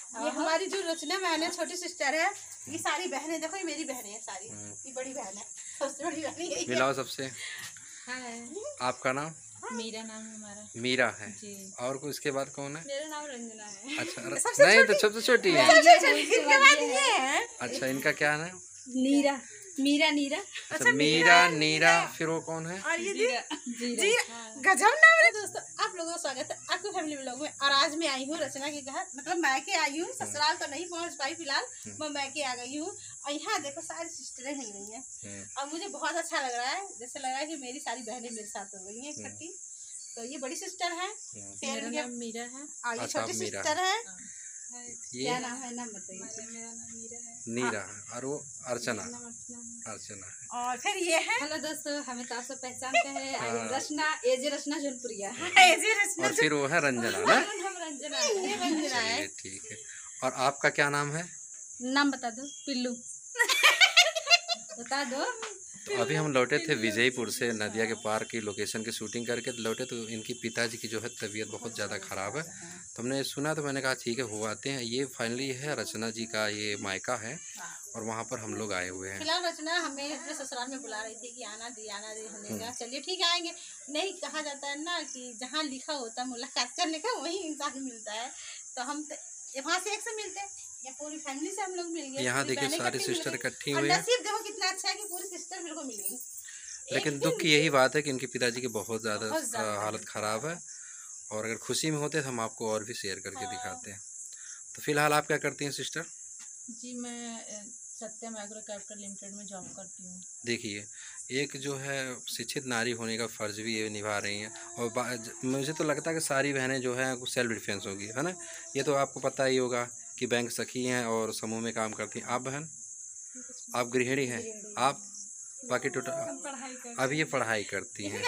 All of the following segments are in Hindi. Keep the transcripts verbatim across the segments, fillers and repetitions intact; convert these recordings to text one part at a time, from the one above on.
ये हमारी जो रचना बहन है, छोटी सिस्टर है, ये सारी बहनें देखो, ये मेरी बहनें हैं सारी, ये बड़ी बहन है, सबसे बड़ी बहन यही है। मिलाओ सबसे। आपका नाम? मीरा नाम है हमारा। मीरा है जी। और कोई इसके बाद कौन है? मेरा नाम रंजना है। अच्छा नहीं तो सबसे छोटी है। अच्छा इनका क्या नाम? नीरा। मीरा नीरा। अच्छा मीरा नीरा, फिर वो कौन है? और ये जी गजब नाम है। दोस्तों आप लोगों का स्वागत है आपकी फैमिली व्लॉग में। और आज मैं आई हूँ रचना के घर, मतलब मैके आई हूँ, ससुराल तो नहीं पहुँच पाई फिलहाल, मैं मैके आ गई हूँ। और यहाँ देखो सारी सिस्टरें मिल गई हैं और मुझे बहुत अच्छा लग रहा है, जैसे लग रहा है कि मेरी सारी बहनें मेरे साथ हो गई हैं इकट्ठी। तो ये बड़ी सिस्टर है, मेरा नाम मीरा है और ये छोटी सिस्टर है। ये क्या नाम है, नाम बताइए। मेरा नाम मीरा है। नीरा और वो अर्चना। अर्चना अर्चना है। और फिर ये है, हेलो दोस्तों, हमें तो आप सब पहचानते हैं, रचना एजे रचना जौनपुरिया। और फिर वो है रंजना ना? हम रंजना ये रंजना है। ठीक है। और आपका क्या नाम है? नाम बता दो। पिल्लू। बता दो। तो अभी हम लौटे थे विजयपुर से, नदिया के पार की लोकेशन की शूटिंग करके लौटे, तो इनकी पिताजी की जो है तबीयत बहुत ज़्यादा ख़राब है। तो हमने सुना तो मैंने कहा ठीक है हो आते हैं। ये फाइनली है रचना जी का ये मायका है और वहाँ पर हम लोग आए हुए हैं। फिलहाल रचना हमें अपने ससुराल में बुला रही थी कि आना दी आना दी, हमने कहा चलिए ठीक है आएंगे। नहीं कहा जाता है ना कि जहाँ लिखा होता है मुलाकात करने का वही इंसान मिलता है। तो हम वहाँ से एक से मिलते हैं, या पूरी फैमिली से हम लोग मिल गए। यहाँ देखिए सारी सिस्टर इकट्ठी हुई है। नसीब देखो कितना अच्छा है कि पूरी सिस्टर मेरे को मिल गई। लेकिन दुख की यही बात है कि इनके पिताजी की बहुत ज़्यादा हालत ख़राब है और अगर खुशी में होते तो हम आपको और भी शेयर करके दिखाते हैं। तो फिलहाल आप क्या करती हैं सिस्टर? जी मैं सत्यम एग्रो कैपिटल लिमिटेड में जॉब करती हूँ। देखिए एक जो है शिक्षित नारी होने का फ़र्ज भी ये निभा रही हैं और मुझे तो लगता है कि सारी बहनें जो हैं सेल्फ डिफेंस होगी, है ना? ये तो आपको पता ही होगा कि बैंक सखी हैं और समूह में काम करती हैं। आप बहन आप गृहिणी हैं, आप बाकी टोटल अभी ये पढ़ाई करती हैं।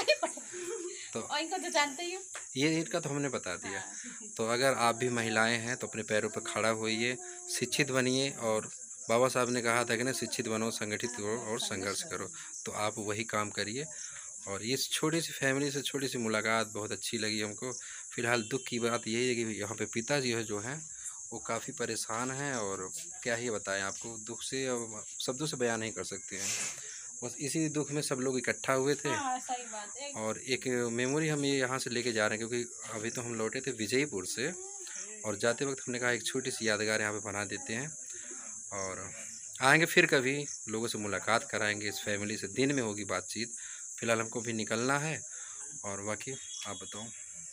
तो इनको तो जानते ही हो, ये इनका तो हमने बता दिया। तो अगर आप भी महिलाएं हैं तो अपने पैरों पर खड़ा होइए, शिक्षित बनिए। और बाबा साहब ने कहा था कि ना शिक्षित बनो, संगठित हो और संघर्ष करो। तो आप वही काम करिए। और ये छोटी सी फैमिली से छोटी सी मुलाकात बहुत अच्छी लगी हमको। फिलहाल दुख की बात यही है कि यहाँ पे पिताजी है जो हैं वो काफ़ी परेशान हैं और क्या ही बताएं आपको, दुख से शब्दों से बयान नहीं कर सकते हैं। बस इसी दुख में सब लोग इकट्ठा हुए थे। हाँ, सही बात है। और एक मेमोरी हम ये यहाँ से लेके जा रहे हैं क्योंकि अभी तो हम लौटे थे विजयपुर से और जाते वक्त हमने कहा एक छोटी सी यादगार यहाँ पे बना देते हैं और आएंगे फिर कभी लोगों से मुलाकात कराएंगे। इस फैमिली से दिन में होगी बातचीत। फ़िलहाल हमको भी निकलना है और बाकी आप बताओ।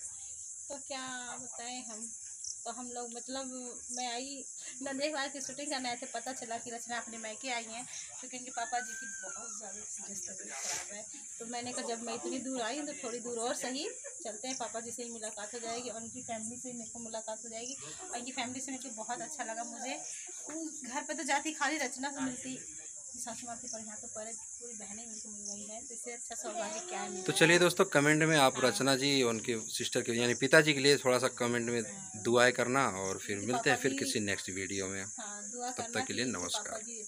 तो क्या बताएं हम, तो हम लोग मतलब मैं आई नंदेक बार की शूटिंग करने आए थे, पता चला कि रचना अपने मैके आई हैं क्योंकि इनके पापा जी की बहुत ज़्यादा सीरियस तबीयत खराब है। तो मैंने कहा जब मैं इतनी दूर आई तो थोड़ी दूर और सही चलते हैं, पापा जी से ही मुलाकात हो जाएगी और उनकी फैमिली से मेरे को मुलाकात हो जाएगी। और इनकी फैमिली से मेरे को बहुत अच्छा लगा। मुझे घर पर तो जाती खाली रचना से मिलती सासू माँ थी, पर यहाँ तो पर पूरी बहनें मेरे को मिल गई हैं, तो इससे अच्छा सौभाग्य क्या है। तो चलिए दोस्तों कमेंट में आप रचना जी उनके सिस्टर के यानी पिताजी के लिए थोड़ा सा कमेंट में दुआएं करना और फिर मिलते हैं फिर किसी नेक्स्ट वीडियो में। हाँ, दुआ तब तक के लिए नमस्कार।